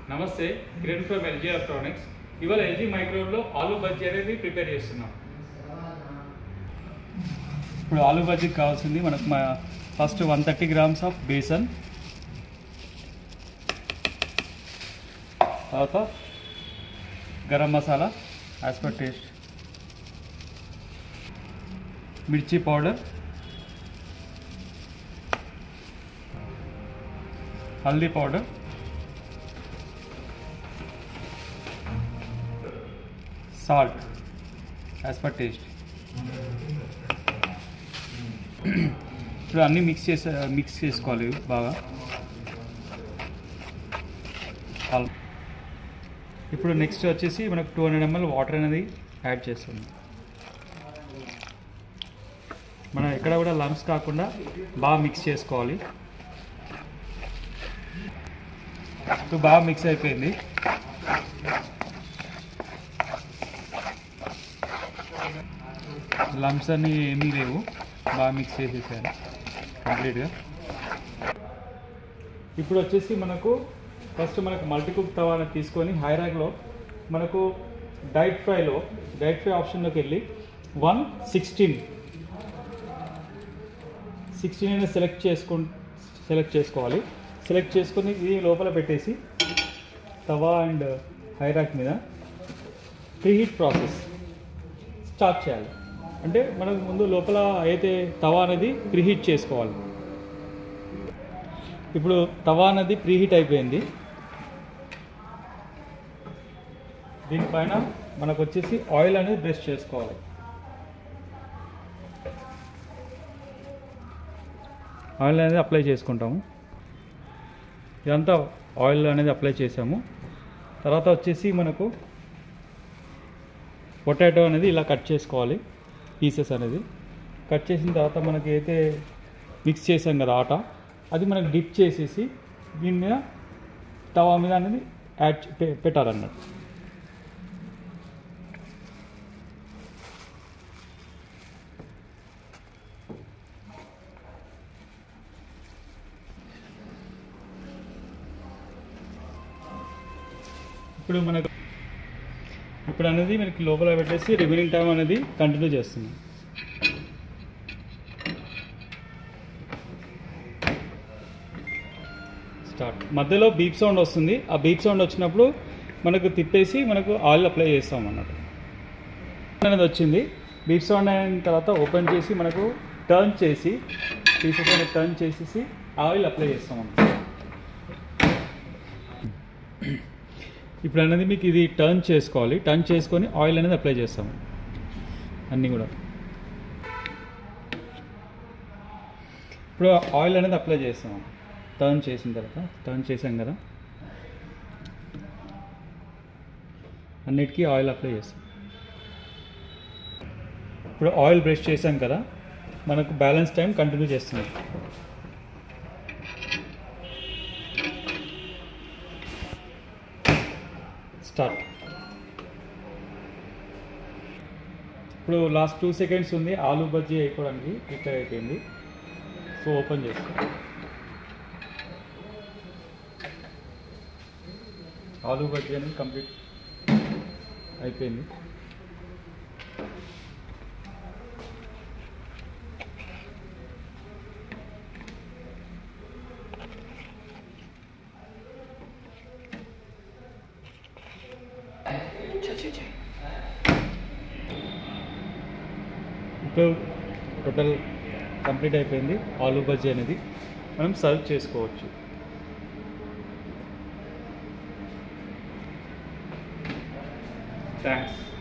నమస్తే, Kiran from LG electronics. ఇవాళ LG మైక్రోవేవ్లో ఆలూ బజ్జీ అనేది ప్రిపేర్ చేస్తున్నాం. ఇప్పుడు ఆలూ బజ్జీకి కావాల్సింది మనకు ఫస్ట్ 130 grams ఆఫ్ బేసన్, తర్వాత garam masala as per taste, మిర్చి పౌడర్, హల్దీ powder, salt as per taste. ఇప్పుడు అన్నీ మిక్స్ చేసుకోవాలి బాగా. ఇప్పుడు నెక్స్ట్ వచ్చేసి మనకు 200 ml వాటర్ అనేది యాడ్ చేస్తుంది. మనం ఎక్కడ కూడా లంప్స్ కాకుండా బాగా మిక్స్ చేసుకోవాలి. ఇప్పుడు బాగా మిక్స్ అయిపోయింది. లంప్స్ అన్నీ ఏమీ లేవు, బాగా మిక్స్ చేసేసాను కంప్లీట్గా. ఇప్పుడు వచ్చేసి మనకు ఫస్ట్ మల్టీ కుక్ తవా తీసుకొని హైరాక్లో మనకు డైట్ ఫ్రై ఆప్షన్లోకి వెళ్ళి 116 అనేది సెలెక్ట్ చేసుకోవాలి. సెలెక్ట్ చేసుకొని ఇది లోపల పెట్టేసి తవా అండ్ హైరాక్ మీద ప్రీహీట్ ప్రాసెస్ స్టార్ట్ చేయాలి. అంటే మనకు ముందు లోపల అయితే తవా అనేది ప్రీహీట్ చేసుకోవాలి. ఇప్పుడు తవా అనేది ప్రీహీట్ అయిపోయింది. దీనిపైన మనకు వచ్చేసి ఆయిల్ అనేది బ్రష్ చేసుకోవాలి. ఆయిల్ అనేది అప్లై చేసుకుంటాము. ఇదంతా ఆయిల్ అనేది అప్లై చేసాము. తర్వాత వచ్చేసి మనకు పొటాటో అనేది ఇలా కట్ చేసుకోవాలి. పీసెస్ అనేది కట్ చేసిన తర్వాత మనకి అయితే మిక్స్ చేసాం కదా ఆటా, అది మనకు డిప్ చేసేసి దీని మీద తవా మీద అనేది పెట్టాలన్నట్టు. ఇప్పుడు అనేది మనకి లోపల పెట్టేసి రిమైనింగ్ టైం అనేది కంటిన్యూ చేస్తున్నాం. స్టార్ట్. మధ్యలో బీప్ సౌండ్ వస్తుంది. ఆ బీప్ సౌండ్ వచ్చినప్పుడు మనకు తిప్పేసి మనకు ఆయిల్ అప్లై చేస్తాం అన్నట్టు. అనేది వచ్చింది. బీప్ సౌండ్ అయిన తర్వాత ఓపెన్ చేసి మనకు టర్న్ చేసి పీసెస్ అనేది టర్న్ చేసేసి ఆయిల్ అప్లై చేస్తాం అన్నమాట. ఇప్పుడు అనేది మీకు ఇది టర్న్ చేసుకోవాలి. టర్న్ చేసుకొని ఆయిల్ అనేది అప్లై చేస్తాము అన్నీ కూడా. ఇప్పుడు ఆయిల్ అనేది అప్లై చేస్తాము. టర్న్ చేసిన తర్వాత టర్న్ చేసాం కదా, అన్నిటికీ ఆయిల్ అప్లై చేస్తాం. ఇప్పుడు ఆయిల్ బ్రష్ చేసాం కదా, మనకు బ్యాలెన్స్ టైం కంటిన్యూ చేస్తున్నాం. స్టార్ట్. ఇప్పుడు లాస్ట్ 2 seconds ఉంది ఆలూ బజ్జీ అయిపోవడానికి. ప్రిపేర్ అయిపోయింది. సో ఓపెన్ చేస్తాం. ఆలూ బజ్జీ అనేది కంప్లీట్ అయిపోయింది. ఇప్పుడు టోటల్ కంప్లీట్ అయిపోయింది ఆలూ బజ్జీ అనేది. మనం సర్వ్ చేసుకోవచ్చు. థ్యాంక్స్.